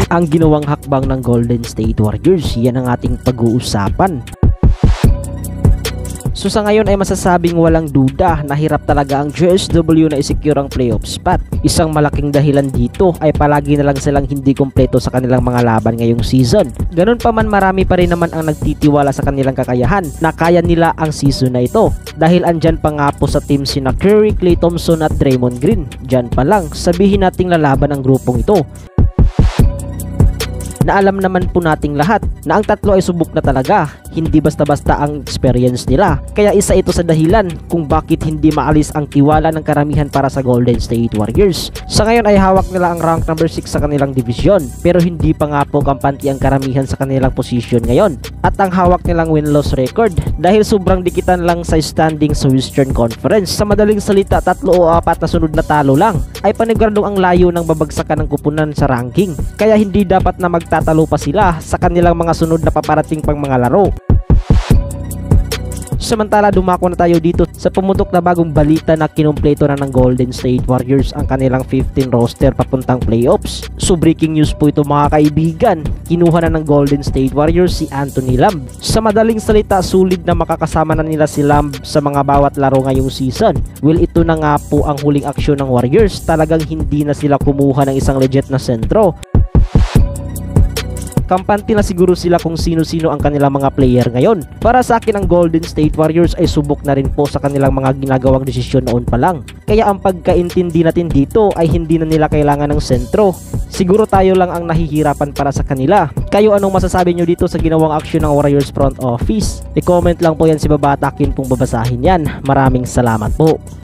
ang ginawang hakbang ng Golden State Warriors. Yan ang ating pag-uusapan. So sa ngayon ay masasabing walang duda na hirap talaga ang JSW na i-secure ang playoff spot. Isang malaking dahilan dito ay palagi na lang silang hindi kompleto sa kanilang mga laban ngayong season. Ganun pa man, marami pa rin naman ang nagtitiwala sa kanilang kakayahan na kaya nila ang season na ito. Dahil andyan pa nga po sa team sina Curry, Klay Thompson at Draymond Green. Diyan pa lang, sabihin nating lalaban ang grupong ito. Na alam naman po nating lahat na ang tatlo ay subok na talaga. Hindi basta-basta ang experience nila. Kaya isa ito sa dahilan kung bakit hindi maalis ang tiwala ng karamihan para sa Golden State Warriors. Sa ngayon ay hawak nila ang rank number 6 sa kanilang division, pero hindi pa nga po kampante ang karamihan sa kanilang position ngayon. At ang hawak nilang win-loss record dahil sobrang dikitan lang sa standing sa Western Conference. Sa madaling salita, 3 o 4 na sunod na talo lang ay paniguradong ang layo ng babagsakan ng kupunan sa ranking. Kaya hindi dapat na magtatalo pa sila sa kanilang mga sunod na paparating pang mga laro. Samantala, dumako na tayo dito sa pumutok na bagong balita na kinumpleto na ng Golden State Warriors ang kanilang 15 roster papuntang playoffs. So breaking news po ito mga kaibigan, kinuha na ng Golden State Warriors si Anthony Lamb. Sa madaling salita, sulit na makakasama na nila si Lamb sa mga bawat laro ngayong season. Well, ito na nga po ang huling aksyon ng Warriors. Talagang hindi na sila kumuha ng isang legit na sentro. Kampante na siguro sila kung sino-sino ang kanilang mga player ngayon. Para sa akin, ang Golden State Warriors ay subok na rin po sa kanilang mga ginagawang desisyon noon pa lang. Kaya ang pagkaintindi natin dito ay hindi na nila kailangan ng sentro. Siguro tayo lang ang nahihirapan para sa kanila. Kayo, anong masasabi nyo dito sa ginawang aksyon ng Warriors front office? I-comment lang po yan si baba, takin pong babasahin yan. Maraming salamat po.